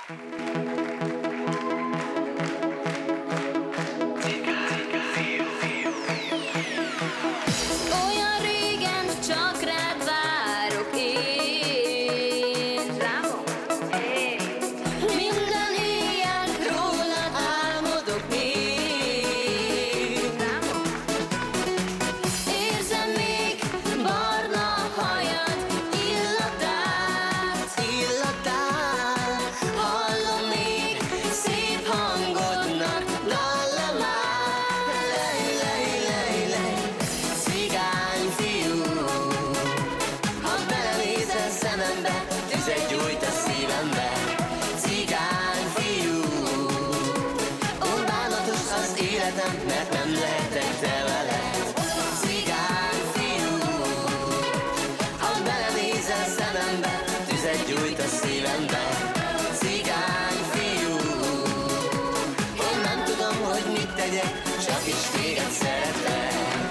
Olyan régen csak rád várok én. Minden éjjel rólad álmodok még. Érzem még barna hajad illatát. Hallom még szép hangodnak dallamát. Cigány fiú, ha belenézel szemembe, tüzet gyújt a szívembe. Cigány fiú, ó, bánatos az életem, mert nem lehetek te veled. Cigány fiú, ha belenézel szemembe, tüzet gyújt a szívembe. Cigány fiú, én nem tudom, hogy mit tegyek, csak is téged szeretlek.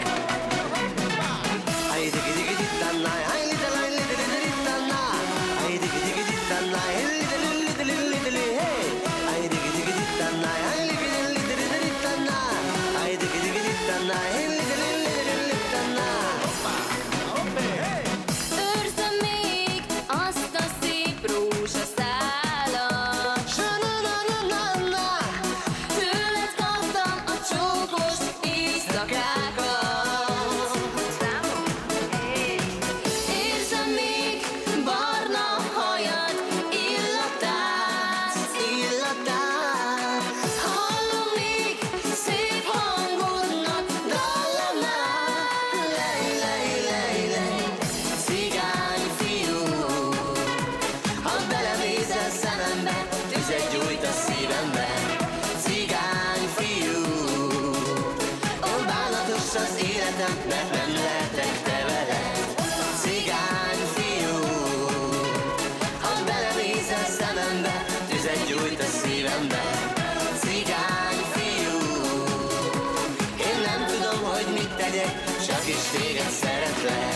Őrzöm még azt a szép rózsaszálat. Tőled kaptam a csókos éjszakákat. Érzem még barna hajad illatát. Hallom még szép hangodnak dallamát. Cigány fiú, ha belenézel szemembe, tüzet gyújt a szívembe. Cigány fiú, ó, bánatos az életem, mert nem lehetek te veled. Cigány fiú, ha belenézel szemembe, tüzet gyújt a szívembe. Cigány fiú, én nem tudom, hogy mit tegyek, csak is téged szeretlek.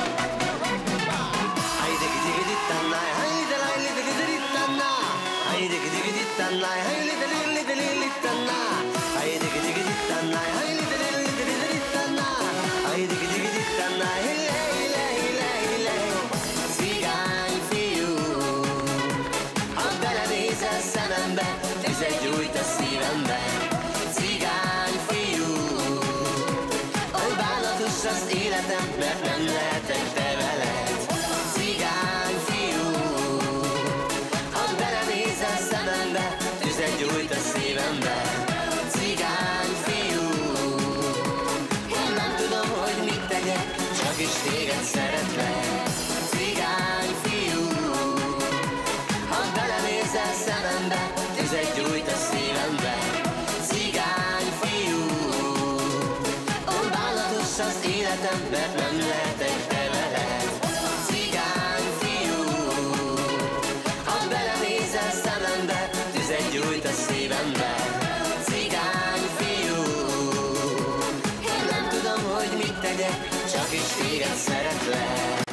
Cigány fiú, ha belenézel szemembe, tüzet gyújt a szívembe. Cigány fiú, ó, bánatos az életem, mert nem lehetek te veled. Cigány fiú, ha belenézel szemembe, tüzet gyújt a szívembe. Cigány fiú, én nem tudom, hogy mit tegyek, csak is téged szeretlek. Cigány fiú, ha belenézel szemembe, tüzet gyújt a szívembe. Cigány fiú, ó, bánatos az életem, mert nem lehetek te veled. Cigány fiú, ha belenézel szemembe, tüzet gyújt a szívembe. Cigány fiú, én nem tudom, hogy mit tegyek, csak is téged szeretlek.